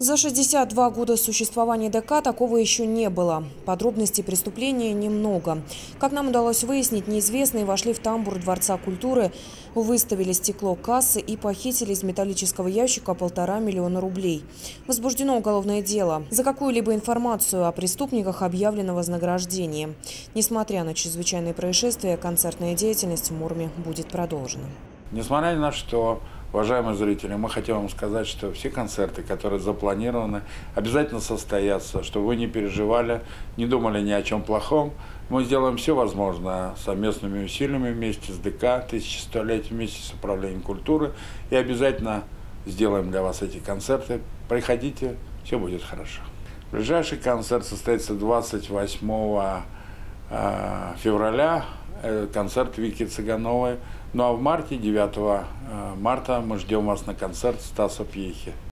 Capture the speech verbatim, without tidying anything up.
За шестьдесят два года существования ДК такого еще не было. Подробностей преступления немного. Как нам удалось выяснить, неизвестные вошли в тамбур Дворца культуры, выставили стекло кассы и похитили из металлического ящика полтора миллиона рублей. Возбуждено уголовное дело. За какую-либо информацию о преступниках объявлено вознаграждение. Несмотря на чрезвычайные происшествия, концертная деятельность в Муроме будет продолжена. Несмотря ни на что, уважаемые зрители, мы хотим вам сказать, что все концерты, которые запланированы, обязательно состоятся, чтобы вы не переживали, не думали ни о чем плохом. Мы сделаем все возможное совместными усилиями вместе с ДК тысячелетия, вместе с управлением культуры, и обязательно сделаем для вас эти концерты. Приходите, все будет хорошо. Ближайший концерт состоится двадцать восьмого февраля. Концерт Вики Цыгановой. Ну а в марте, девятого марта, мы ждем вас на концерт Стаса Пьехи.